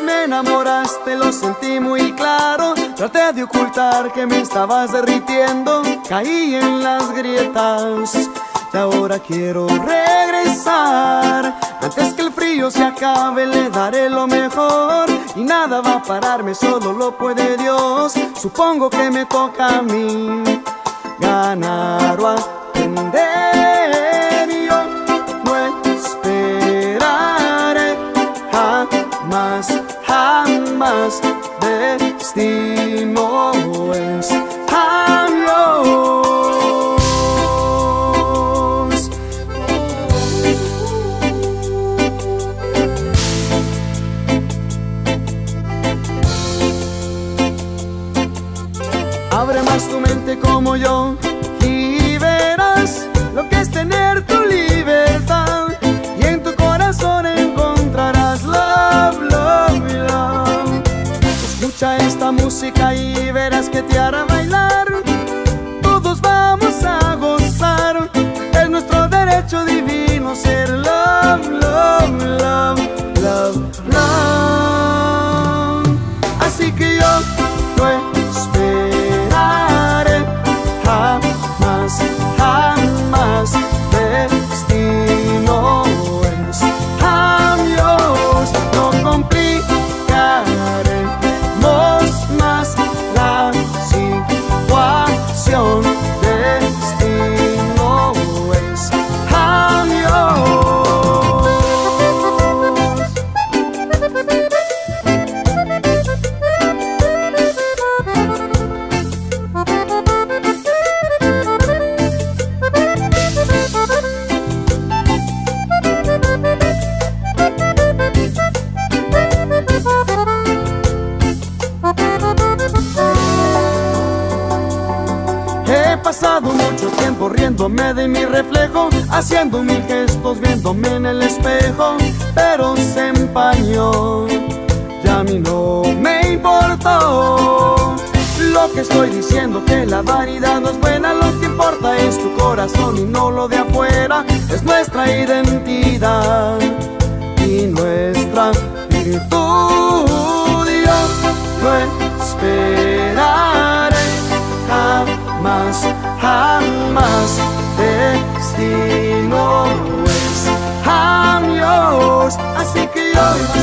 me enamoraste, lo sentí muy claro. Traté de ocultar que me estabas derritiendo, caí en las grietas y ahora quiero regresar. Antes que el frío se acabe le daré lo mejor y nada va a pararme, solo lo puede Dios. Supongo que me toca a mí ganar o aprender. Yo no esperaré jamás, jamás. Destino es adiós. Abre más tu mente como yo y verás lo que es tener tu libertad, y en tu corazón encontrarás love, love, love. Escucha esta música y verás que te hará bailar. Todos vamos a gozar, es nuestro derecho divino ser love, love, love, love, love. Así que yo no esperaré jamás, jamás. Destino es adiós. No complicaremos más la situación. Destino es He pasado mucho tiempo riéndome de mi reflejo, haciendo mil gestos viéndome en el espejo, pero se empañó, ya a mí no me importó. Lo que estoy diciendo, que la vanidad no es buena, lo que importa es tu corazón y no lo de afuera. Es nuestra identidad y nuestra virtud. Y yo no esperaré jamás, jamás. Destino es adiós. Así que yo